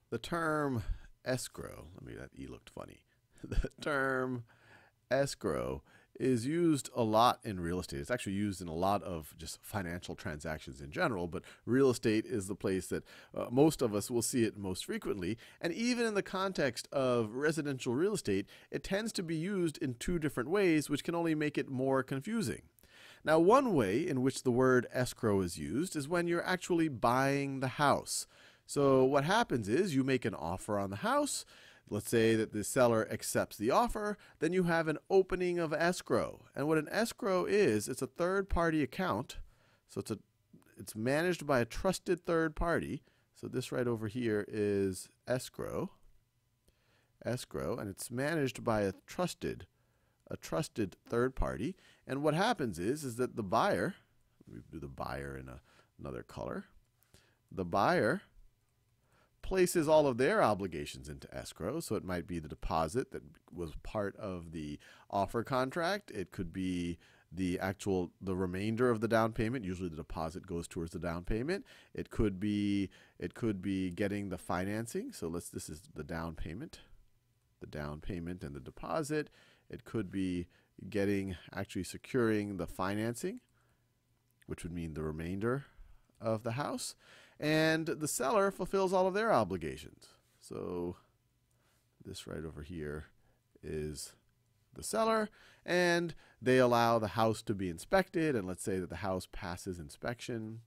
The term escrow, that E looked funny. The term escrow is used a lot in real estate. It's actually used in a lot of just financial transactions in general, but real estate is the place that most of us will see it most frequently. And even in the context of residential real estate, it tends to be used in two different ways, which can only make it more confusing. Now, one way in which the word escrow is used is when you're actually buying the house. So what happens is you make an offer on the house. Let's say that the seller accepts the offer, then you have an opening of escrow. And what an escrow is, it's a third-party account. So it's managed by a trusted third party. So this right over here is escrow, and it's managed by a trusted third party. And what happens is that the buyer, let me do the buyer in another color, the buyer places all of their obligations into escrow. So it might be the deposit that was part of the offer contract. It could be the remainder of the down payment. Usually the deposit goes towards the down payment. It could be getting the financing. So this is the down payment and the deposit. It could be actually securing the financing, which would mean the remainder of the house. And the seller fulfills all of their obligations. So this right over here is the seller, and they allow the house to be inspected. And let's say that the house passes inspection.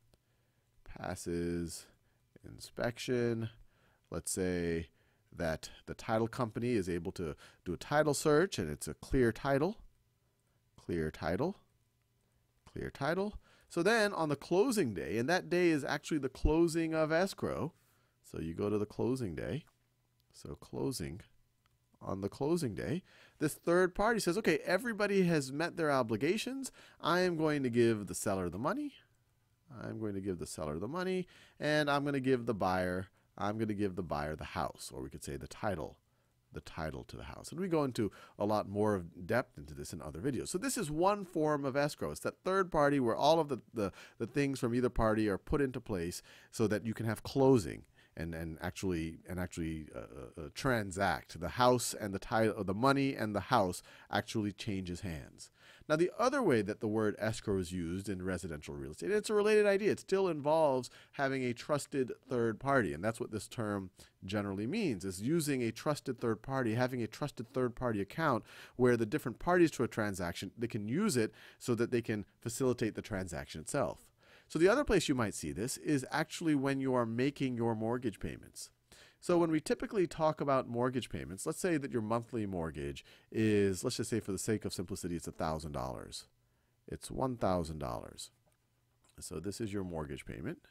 Let's say that the title company is able to do a title search, and it's a clear title. So then on the closing day, and that day is actually the closing of escrow. So you go to the closing day. So on the closing day, this third party says, okay, everybody has met their obligations. I am going to give the seller the money. And I'm going to give the buyer the house, or we could say the title to the house. And we go into a lot more of depth into this in other videos. So this is one form of escrow. It's that third party where all of the things from either party are put into place so that you can have closing and actually transact. The house and the title, or the money and the house actually changes hands. Now, the other way that the word escrow is used in residential real estate, it's a related idea. It still involves having a trusted third party, and that's what this term generally means, is using a trusted third party, having a trusted third party account where the different parties to a transaction, they can use it so that they can facilitate the transaction itself. So the other place you might see this is actually when you are making your mortgage payments. So when we typically talk about mortgage payments, let's say that your monthly mortgage is, let's just say for the sake of simplicity, it's $1,000. It's $1,000. So this is your mortgage payment,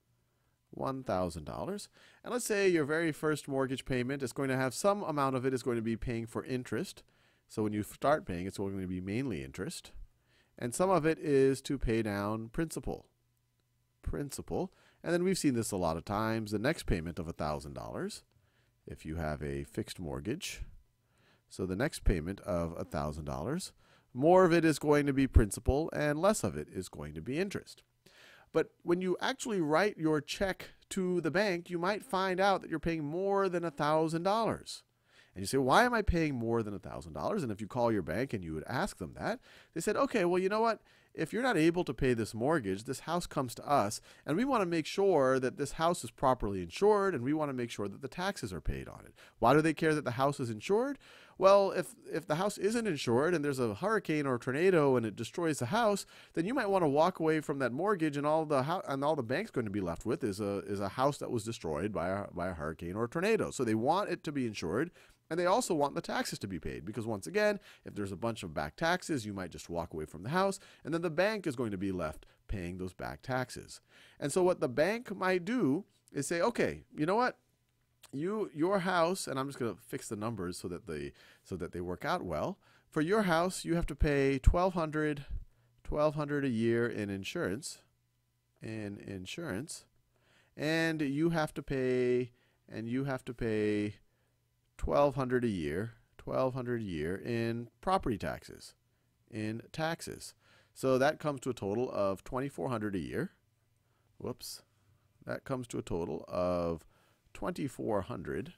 $1,000. And let's say your very first mortgage payment is going to have some amount of it is going to be paying for interest. So when you start paying, it's going to be mainly interest. And some of it is to pay down principal. And then we've seen this a lot of times. The next payment of $1,000, if you have a fixed mortgage. So the next payment of $1,000, more of it is going to be principal and less of it is going to be interest. But when you actually write your check to the bank, you might find out that you're paying more than $1,000. And you say, why am I paying more than $1,000? And if you call your bank and you would ask them that, they said, okay, well, you know what? If you're not able to pay this mortgage, this house comes to us, and we want to make sure that this house is properly insured, and we want to make sure that the taxes are paid on it. Why do they care that the house is insured? Well, if the house isn't insured and there's a hurricane or a tornado and it destroys the house, then you might want to walk away from that mortgage, and all the bank's going to be left with is a house that was destroyed by a hurricane or a tornado. So they want it to be insured. And they also want the taxes to be paid because, once again, if there's a bunch of back taxes, you might just walk away from the house, and then the bank is going to be left paying those back taxes. And so what the bank might do is say, okay, you know what? Your house, and I'm just going to fix the numbers so that they work out well. For your house, you have to pay $1,200 a year in insurance, and you have to pay $1,200 a year in property taxes, So that comes to a total of $2,400 a year. That comes to a total of $2,400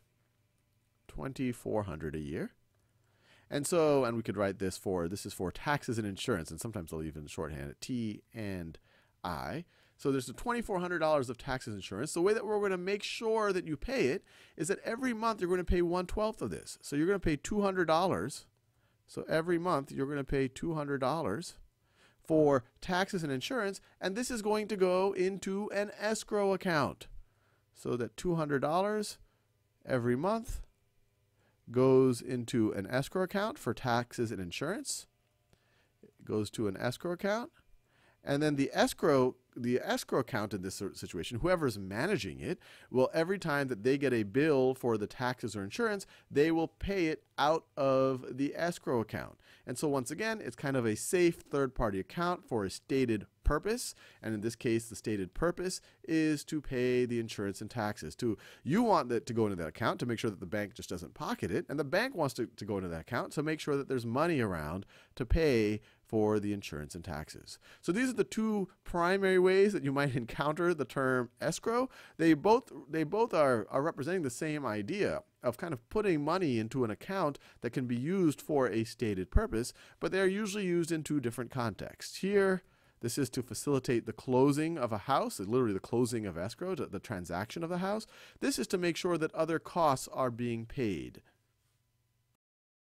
a year. And we could write this is for taxes and insurance, and sometimes they'll even shorthand it T and I. So there's the $2,400 of taxes and insurance. The way that we're going to make sure that you pay it is that every month you're going to pay 1/12 of this. So you're going to pay $200. So every month you're going to pay $200 for taxes and insurance, and this is going to go into an escrow account. So that $200 every month goes into an escrow account for taxes and insurance. It goes to an escrow account. And then the escrow account in this situation, whoever's managing it, will every time that they get a bill for the taxes or insurance, they will pay it out of the escrow account. And so once again, it's kind of a safe third-party account for a stated purpose. And in this case, the stated purpose is to pay the insurance and taxes. You want that to go into that account to make sure that the bank just doesn't pocket it. And the bank wants to go into that account to make sure that there's money around to pay for the insurance and taxes. So these are the two primary ways that you might encounter the term escrow. They both are representing the same idea of kind of putting money into an account that can be used for a stated purpose, but they're usually used in two different contexts. Here, this is to facilitate the closing of a house, literally the closing of escrow, the transaction of the house. This is to make sure that other costs are being paid.